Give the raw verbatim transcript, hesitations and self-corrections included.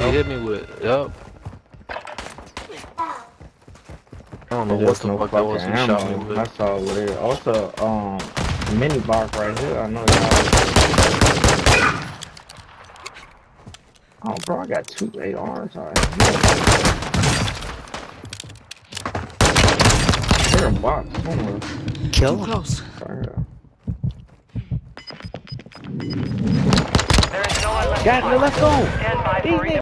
he hit me with. Yup. I don't know what the no fuck that was he shot me with. That's all what it is. Also, um, mini box right here. I know y'all. Oh, bro, I got two A Rs. Alright. There's a box somewhere. Kill him. Close. Right here. There is no one left. Got it. Let's go. Stand by for